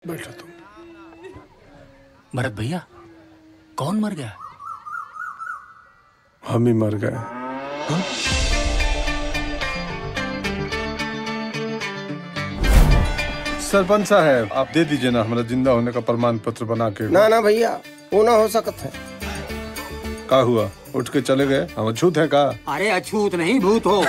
बैठो तुम। भरत भैया, कौन मर गया? हम ही मर गए। हाँ? सरपंच साहब, आप दे दीजिए ना हमारा जिंदा होने का प्रमाण पत्र बना के। ना ना भैया, वो ना हो सकत है। क्या हुआ? उठ के चले गए? हम अछूत है का? अरे अछूत नहीं, भूत हो।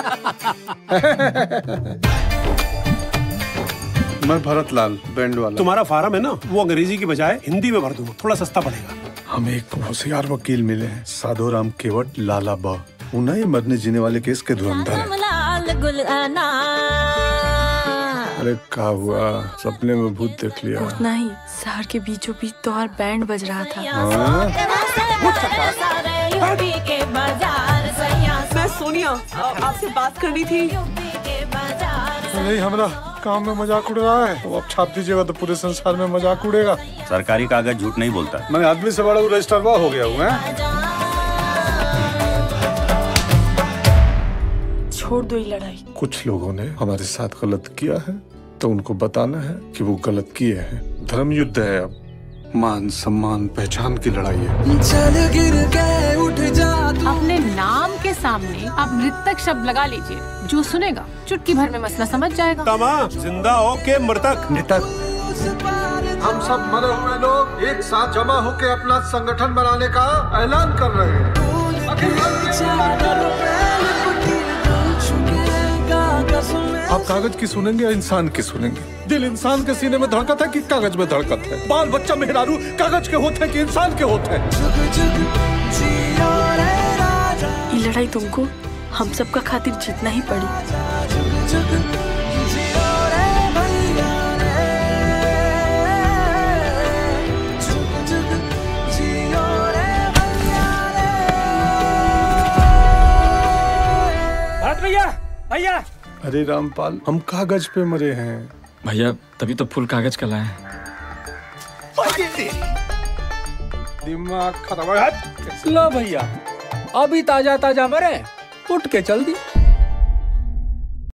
मैं भरत लाल, बैंड वाला। तुम्हारा फार्म है ना, वो अंग्रेजी की बजाय हिंदी में भर दूंगा, थोड़ा सस्ता पड़ेगा। हमें एक होशियार वकील मिले हैं, साधोराम केवट लाला बा। उन्हें मरने जीने वाले केस के धुरंधर हैं। अरे क्या हुआ? सपने में भूत देख लिया? उतना ही, शहर के बीचों बीच त्योहार बैंड बज रहा था। मैं सोनिया, आपसे बात करनी थी। नहीं, हमारा काम में मजाक उड़ रहा है। तो अब छाप दीजिएगा तो पूरे संसार में मजाक उड़ेगा। सरकारी कागज झूठ नहीं बोलता। मैं आदमी से बड़ा रजिस्टरवा हो गया हूँ। छोड़ दो ये लड़ाई। कुछ लोगों ने हमारे साथ गलत किया है तो उनको बताना है कि वो गलत किए हैं। धर्म युद्ध है अब, मान सम्मान पहचान की लड़ाई है। चल गिर के उठ जा। अपने नाम के सामने आप मृतक शब्द लगा लीजिए, जो सुनेगा चुटकी भर में मसला समझ जाएगा। तमा जिंदा हो के मृतक। मृतक। हम सब मरे हुए लोग एक साथ जमा होकर अपना संगठन बनाने का ऐलान कर रहे हैं। आप कागज की सुनेंगे या इंसान की सुनेंगे? दिल इंसान के सीने में धड़कत है कि कागज में धड़कत है? बाल बच्चा मेहरारू कागज के होते हैं कि इंसान के होते हैं? ये लड़ाई तुमको हम सबका खातिर जीतना ही पड़ी। भरत भैया, भैया। अरे रामपाल, हम कागज पे मरे हैं। भैया तभी तो फुल कागज का लाए। दिमाग खराब है। लो भैया, अभी ताजा ताजा मरे, उठ के चल दी।